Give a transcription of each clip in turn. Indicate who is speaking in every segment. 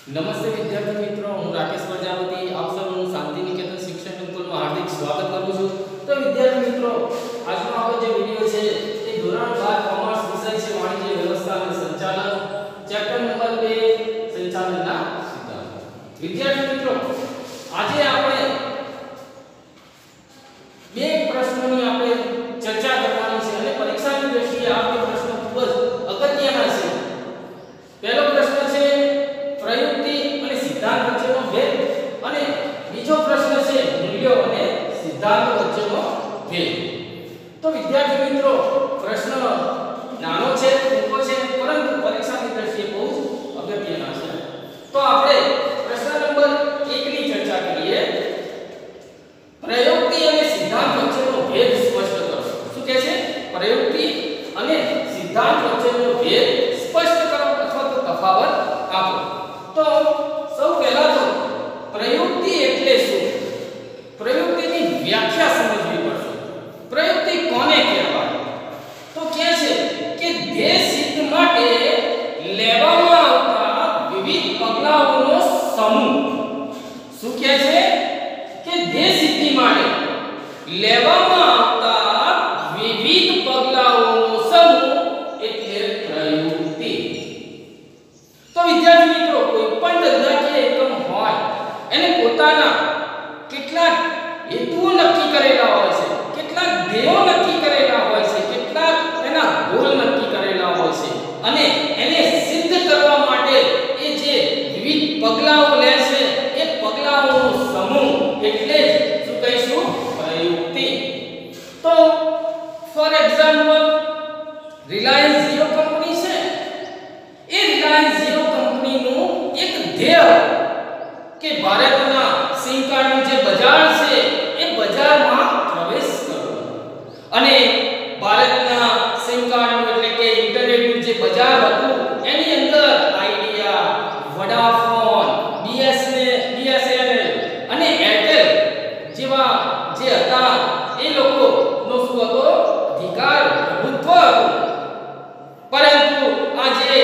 Speaker 1: નમસ્તે વિદ્યાર્થી મિત્રો, હું રાકેશ પ્રજાપતિ આપ સૌનું શાંતિ નિકેતન શિક્ષણ સંકુલમાં હાર્દિક સ્વાગત કરું છું. તો વિદ્યાર્થી મિત્રો, આજનો આપણો જે વિડિયો છે એ ધોરણ 12 કોમર્સ વિષય છે વાણિજ્ય વ્યવસ્થા અને સંચાલન, ચેપ્ટર નંબર 2 સંચાલનના સિદ્ધાંત. વિદ્યાર્થી મિત્રો, આજે આપણે બે પ્રશ્નોની આપણે ચર્ચા કરવાની છે અને પરીક્ષાની દ્રષ્ટિએ આ બે પ્રશ્નો ખૂબ જ અગત્યના છે. પહેલો પ્રશ્ન છે પ્રયુક્તિ અને સિદ્ધાંત વચ્ચેનો ભેદ અને બીજો પ્રશ્ન છે મૂલ્યો અને સિદ્ધાંત વચ્ચેનો ભેદ. તો વિદ્યાર્થી મિત્રો, પ્રશ્ન નાનો છે, ટૂંકો છે, પરંતુ પરીક્ષાની દ્રષ્ટિએ બહુ જ અગત્યના છે. તો આપણે પ્રશ્ન નંબર 1 ની ચર્ચા કરીએ. પ્રયુક્તિ અને સિદ્ધાંત વચ્ચેનો ભેદ સ્પષ્ટ કરો. શું કહે છે? પ્રયુક્તિ અને સિદ્ધાંત વચ્ચેનો ભેદ સ્પષ્ટ કરો અથવા તો તફાવત આપો. તો સૌ પહેલા તો પ્રયુક્તિ એટલે શું? પ્રયુક્તિની વ્યાખ્યા સમજવી પડશે. પ્રયુક્તિ કોને કહેવાય? તો કહે છે કે ધ્યેય સિદ્ધ માટે લેવામાં આવતા વિવિધ પગલાઓનો સમૂહ. શું કહે છે? કે ધ્યેય સિદ્ધિ માટે લેવામાં આવતા વિવિધ પગલાઓનો સમૂહ એટલે પ્રયુક્તિ. તો વિદ્યાર્થી મિત્રો, કોઈ પણ ધંધાકીય એકમ હોય એને પોતાના કેટલાક હેતુઓ નક્કી કરેલા હોય છે, કેટલાક ધ્યેયો નક્કી કરેલા હોય છે, કેટલાક એના ગોલ નક્કી કરેલા હોય છે અને એને સિદ્ધ કરવા માટે એ જે વિવિધ પગલાઓ લે છે એ પગલાઓનો સમૂહ એટલે શું કહીશું? પ્રયુક્તિ. તો for example, Reliance Jio company છે. એ રિલાયન્સ જીઓ કંપનીનું એક ધ્યેય કે ભારતના સિમ કાર્ડનું જે બજાર છે એ બજારમાં પ્રવેશ કરવો અને ભારતના સિમ કાર્ડનું એટલે કે ઇન્ટરનેટનું જે બજાર હતું એની અંદર આઇડિયા, વોડાફોન, બીએસએનએલ અને એરટેલ જેવા જે હતા એ લોકોનો શું હતો? અધિકાર, પ્રભુત્વ હતું. પરંતુ આ જે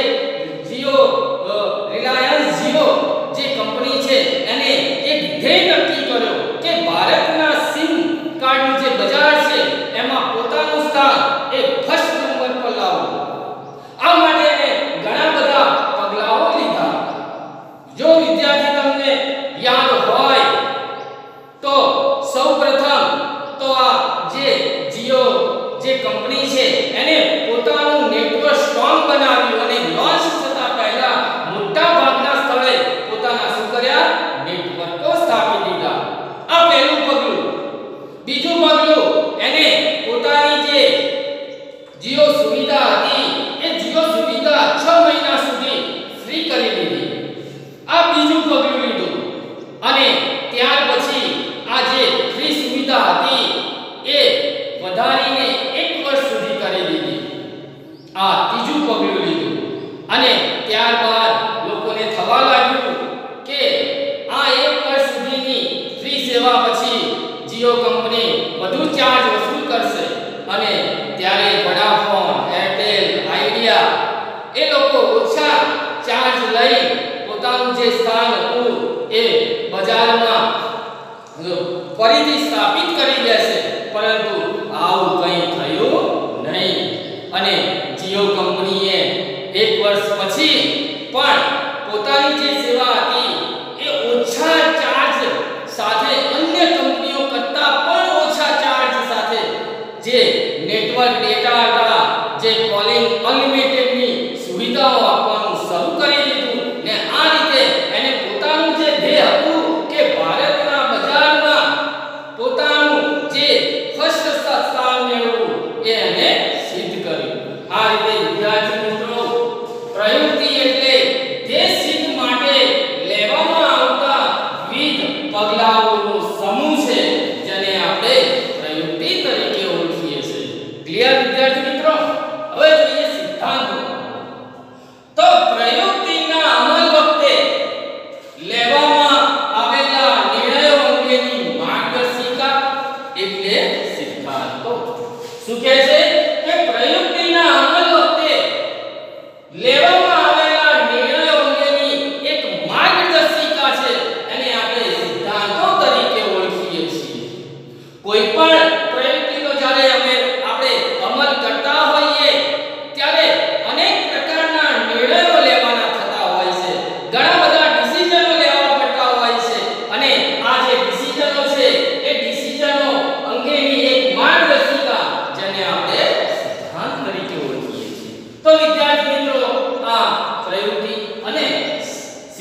Speaker 1: રિલાયન્સ જીઓ જે કંપની છે એને એક ધ્યેય નક્કી કર્યો કે ભારતના સિમ કાર્ડનું જે બજાર છે એમાં પોતાનું સ્થાન એ ફર્સ્ટ નંબર પર લાવવું. આ માટે એને ઘણા બધા પગલાઓ લીધા. જો વિદ્યાર્થી તમને યાદ હોય તો સૌપ્રથમ તો આ જે જીઓ જે કંપની છે એને પોતાનું નેટવર્ક સ્ટ્રોંગ બનાવ્યું અને લોન્ચ થતા પહેલા મોટા ભાગના સ્થળે પોતાના શું કર્યા? નેટવર્કો સ્થાપી દીધા. આ પહેલું પગલું. બીજું પગલું, એને પોતાની જે જીઓ સુવિધા હતી એ જીઓ સુવિધા 6 મહિના સુધી ફ્રી કરી દીધી. આ બીજું પગલું લીધું અને ત્યાર પછી આ જે ફ્રી સુવિધા હતી એ વધારીને 1 વર્ષ સુધી કરી દીધી. આ ત્રીજું પગલું લીધું અને ત્યારબાદ લોકોને થવા લાગ્યું કે આ 1 વર્ષ સુધીની ફ્રી સેવા પછી જીઓ કંપની વધુ ચાર્જ વસૂલ કરશે અને ત્યારે વોડાફોન, એરટેલ, આઇડિયા એ લોકો ઓછા ચાર્જ લઈ પોતાનું જે સ્થાન હતું એ બજારમાં ફરીથી સ્થાપિત કરી દેશે. પરંતુ આવું કંઈ થયું નહીં અને જીઓ કંપનીએ 1 વર્ષ પછી પણ પોતાની જે સેવા હતી એ ઓછા ચાર્જ સાથે અન્ય કંપનીઓ કરતાં પણ ઓછા ચાર્જ સાથે જે નેટવર્ક ડેટા હતા, જે કોલિંગ અનલિમિટેડની સુવિધાઓ આપવાનું શરૂ કરી દીધું ને આ રીતે એને પોતાનું જે ધ્યેય હતું કે ભારતના બજારમાં પોતાનું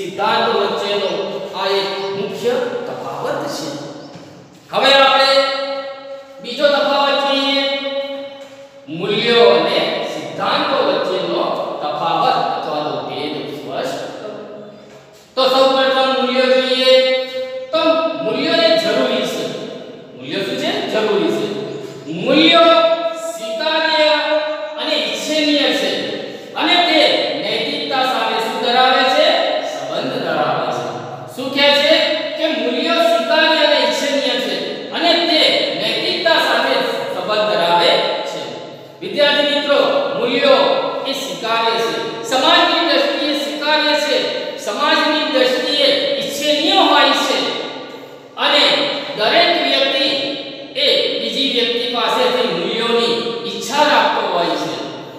Speaker 1: સિદ્ધાંતો વચ્ચેનો આ એક મુખ્ય તફાવત છે. હવે આપણે બીજો તફાવત જોઈએ, મૂલ્યો અને સિદ્ધાંતો વચ્ચેનો તફાવત અથવા તો ભેદ સ્પષ્ટ. તો સૌપ્રથમ મૂલ્યો જોઈએ. તો મૂલ્યો એ જરૂરી છે. મૂલ્યો શું છે? જરૂરી છે. મૂલ્યો સ્વીકાર્ય અને ઈચ્છનીય છે અને તે નૈતિકતા સાથે શું ધરાવે છે? સંબંધ ધરાવે છે. શું કહે છે કે મૂલ્યો સ્વીકાર્ય અને ઈચ્છનીય છે અને તે નૈતિકતા સાથે સંબંધ ધરાવે છે. વિદ્યાર્થી મિત્રો, મૂલ્યો એ સ્વીકાર્ય છે, સમાજની દ્રષ્ટિએ સ્વીકાર્ય છે, સમાજની દ્રષ્ટિએ ઈચ્છનીય હોય છે અને દરેક વ્યક્તિ એ બીજી વ્યક્તિ પાસેથી મૂલ્યોની ઈચ્છા રાખતો હોય છે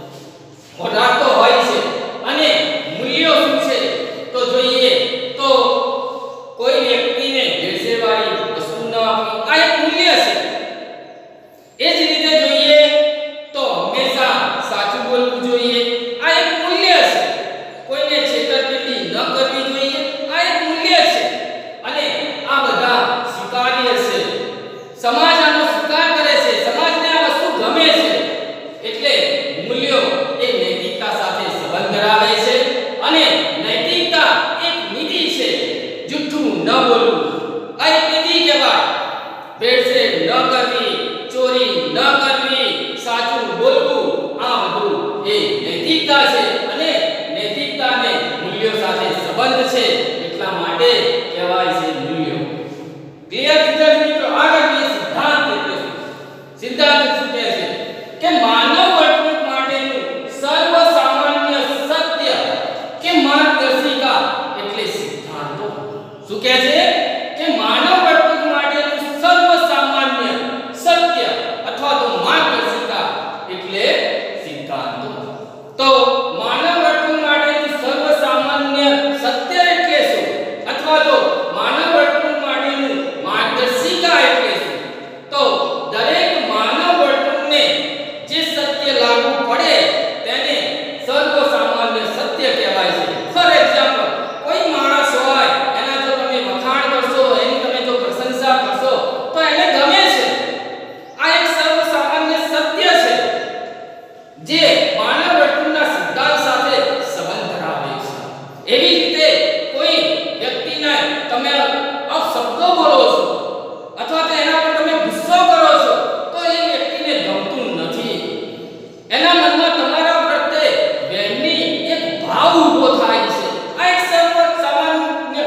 Speaker 1: અને મૂલ્યો શું છે તો જોઈએ તો કોઈ વ્યક્તિને ભેળસેળવાળી વસ્તુ ન આપવી, આ એક મૂલ્ય છે. એ જ રીતે જોઈએ તો હંમેશા સાચું બોલવું જોઈએ, આ એક મૂલ્ય છે. કોઈને છેતરપિંડી ન કરવી જોઈએ, આ એક મૂલ્ય છે. અને આ બધા સ્વીકાર્ય છે. સમાજ આનો સ્વીકાર કરે છે, સમાજને આ વસ્તુ ગમે છે. એટલે મૂલ્યો એ નૈતિકતા સાથે સંબંધ ધરાવે છે અને નૈતિકતા એક નીતિ છે. જૂઠું ન બોલવું આ એક નીતિ કહેવાય. ભેળસેળ ન કરવી, ચોરી ન કરવી, સાચું બોલવું, આ બધું એ નૈતિકતા છે અને નૈતિકતાને મૂલ્યો સાથે સંબંધ છે. એટલા માટે કહેવાય છે મૂલ્યો. ક્લિયર વિદ્યાર્થી મિત્રો? આગળ જોઈએ સિદ્ધાંત એટલે શું? સિદ્ધાંત શું કહે છે કે માનવ વર્તણૂક માટેનું સર્વસામાન્ય સત્ય કે માર્ગદર્શિકા એટલે સિદ્ધાંતો. શું કહે છે કે માનવ વર્તણૂક માટેનું સર્વસામાન્ય સત્ય અથવા તો માર્ગદર્શિકા એટલે સિદ્ધાંતો. તો માનવ વર્તણૂક માટેનું સર્વસામાન્ય સત્ય એટલે શું અથવા તો માનવ વર્તણૂક માટેનું માર્ગદર્શિકા એટલે શું? તો દરેક માનવ વર્તણૂકને જે સત્ય લાગુ પડે તેને સર્વસામાન્ય સત્ય કહેવાય છે. ફોર એક્ઝામ્પલ, કોઈ માણસ હોય એના જો તમે વખાણ કરશો, એની તમે જો પ્રશંસા કરશો તો એને ગમે છે. આ એક સર્વસામાન્ય સત્ય છે જે માનવ વર્તણૂકના સિદ્ધાંત સાથે સંબંધ ધરાવે છે. એવી જ રીતે કોઈ વ્યક્તિને તમે અપશબ્દો બોલો છો અથવા તો એના પર તમે ગુસ્સો કરો છો તો એ વ્યક્તિને ગમતું નથી. એના મનમાં તમારા પ્રત્યે વેરની એક ભાવ ઊભો થાય છે. આ એક સર્વસામાન્ય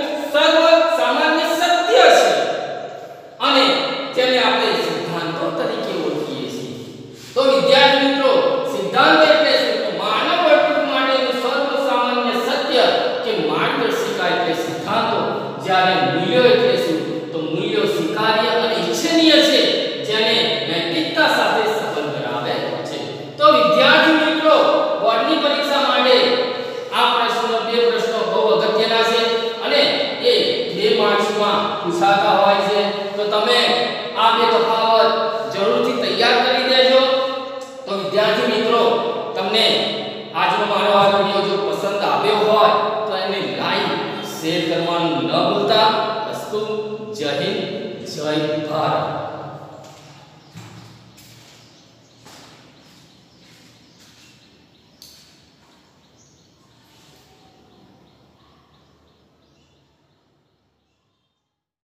Speaker 1: સત્ય છે અને જેને આપણે સિદ્ધાંતો તરીકે ઓળખીએ છીએ. તો વિદ્યાર્થી મિત્રો, સિદ્ધાંત એટલે શું? તો માનવ વર્તણૂક માટેનું સર્વસામાન્ય સત્ય કે માર્ગદર્શિકા એટલે સિદ્ધાંતો. જ્યારે મૂલ્યો એટલે શું? તો મૂલ્યો સ્વીકાર્ય અને ઈચ્છનીય છે જેને નૈતિકતા સાથે સંબંધ ધરાવે છે. તો વિદ્યાર્થી મિત્રો, બોર્ડની પરીક્ષા માટે આ બે પ્રશ્નો બહુ અગત્યના છે અને એ 2 માર્ક્સમાં પૂછાતા હોય છે. તો તમે આ બે તફાવત જરૂરથી તૈયાર કરી દેજો. તો વિદ્યાર્થી મિત્રો, તમને આજનો મારો આ વિડિયો જો પસંદ આવ્યો હોય તો એને લાઈક, શેર કરવાનું ન ભૂલતા. અસ્તુ. જય હિન્દ, જય ભારત.